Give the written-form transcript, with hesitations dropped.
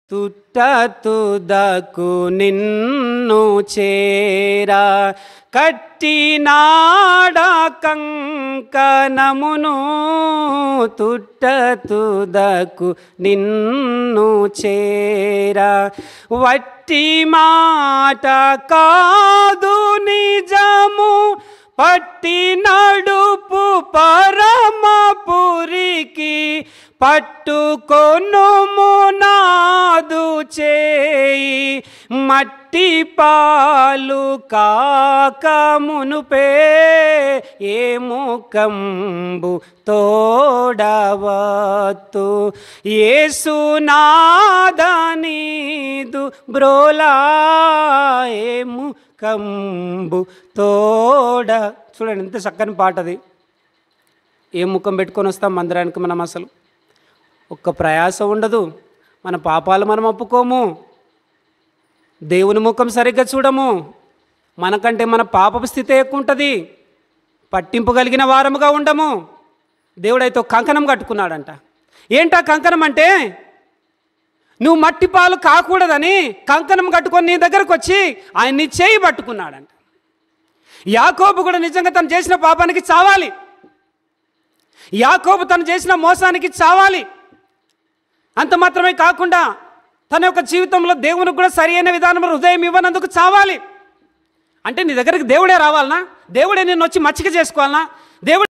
తుట్ట తుదకు నిన్ను చేరా కట్టినాడ కంకణమును తుట్ట తుదకు నిన్ను చేరా వట్టి మాట కాదు నిజము పట్టి నడుపు పరమపురికి పట్టుకొనుము నాదు చేయి మట్టి పాలు కాక మునుపే ఏముకంబు తోడవత్తు యేసునాదనీదు బ్రోలా ఏముకంబు తోడ. చూడండి ఎంత చక్కని పాట అది. ఏ ముఖం పెట్టుకొని వస్తాం మందిరానికి మనం? అసలు ఒక్క ప్రయాస ఉండదు, మన పాపాలు మనం ఒప్పుకోము, దేవుని ముఖం సరిగ్గా చూడము, మనకంటే మన పాపపు స్థితి ఎక్కువ ఉంటుంది, పట్టింపు కలిగిన వారముగా ఉండము. దేవుడైతే కంకణం కట్టుకున్నాడంట. ఏంటా కంకణం అంటే, నువ్వు మట్టి పాలు కాకూడదని కంకణం కట్టుకొని నీ దగ్గరకు వచ్చి ఆయన నీ చేయి పట్టుకున్నాడంట. యాకోబు కూడా నిజంగా తను చేసిన పాపానికి చావాలి, యాకోబు తను చేసిన మోసానికి చావాలి. అంత మాత్రమే కాకుండా తన యొక్క జీవితంలో దేవునికి కూడా సరి అయిన విధానంలో హృదయం ఇవ్వనందుకు చావాలి. అంటే నీ దగ్గరికి దేవుడే రావాలనా? దేవుడే నిన్ను వచ్చి మచ్చిక చేసుకోవాలనా? దేవుడు